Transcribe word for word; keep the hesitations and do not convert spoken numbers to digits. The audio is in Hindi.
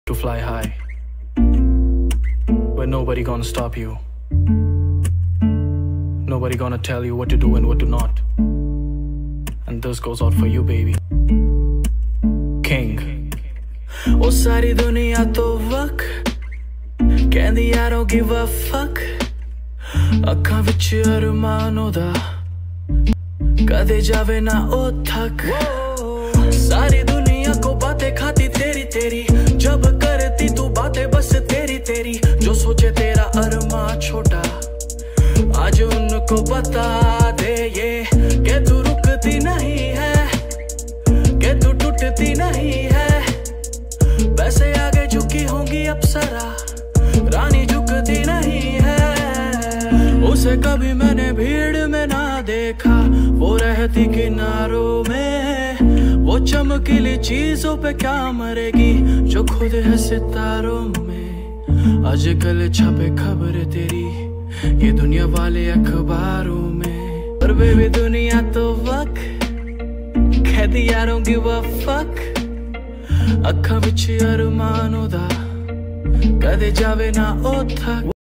to fly high, where nobody gonna stop you, nobody gonna tell you what to do and what to not. And this goes out for you, baby. King. ओ सारी दुनिया तो वक कहंदी I don't give a fuck, अखां विच अरमान ओदा कदे जावे ना ओ थक। सारी दुनिया को बातें खाती तेरी तेरी, जब करती तू बातें बस तेरी तेरी। जो सोचे तेरा अरमान छोटा, आज उनको बता दे ये कि तू रुकती नहीं है, कि तू टूटती नहीं है। वैसे आगे झुकी होंगी अप्सरा, रानी झुकती नहीं है। उसे कभी मैंने भीड़ में ना देखा, वो रहती किनारों में। वो चमकीली चीजों पे क्या मरेगी, जो खुद है सितारों में। आजकल छपे खबर तेरी ये दुनिया वाले अखबारों में, पर बेबी दुनिया तो वक कहती I don't give a fuck, अखां विच अरमान ओदा कदे जावे ना ओ थक।